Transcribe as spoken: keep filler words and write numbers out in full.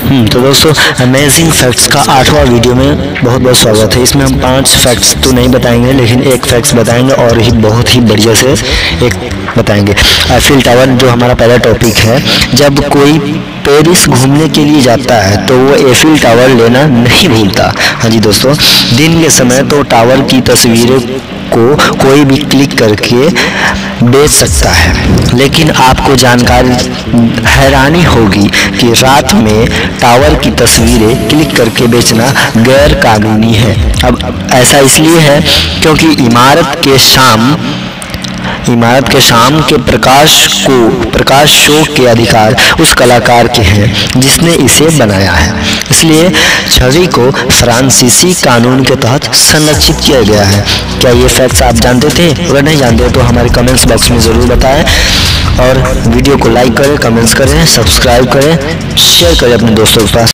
हम्म तो दोस्तों, amazing facts का आठवां वीडियो में बहुत बहुत स्वागत है। इसमें हम पांच फैक्ट्स तो नहीं बताएंगे, लेकिन एक फैक्ट्स बताएंगे और ही बहुत ही बढ़िया से एक बताएंगे। एफिल टावर जो हमारा पहला टॉपिक है, जब कोई पेरिस घूमने के लिए जाता है तो वो एफिल टावर लेना नहीं भूलता। हाँ जी दोस्तों, दिन के समय तो टावर की तस्वीरें को कोई भी क्लिक करके बेच सकता है, लेकिन आपको जानकारी हैरानी होगी कि रात में टावर की तस्वीरें क्लिक करके बेचना गैर कानूनी है। अब ऐसा इसलिए है क्योंकि इमारत के शाम इमारत के शाम के प्रकाश को प्रकाश शो के अधिकार उस कलाकार के हैं जिसने इसे बनाया है। इसलिए छवि को फ्रांसीसी कानून के तहत संरक्षित किया गया है। क्या ये फैक्ट्स आप जानते थे? अगर नहीं जानते तो हमारे कमेंट्स बॉक्स में ज़रूर बताएं और वीडियो को लाइक करें, कमेंट्स करें, सब्सक्राइब करें, शेयर करें अपने दोस्तों के पास।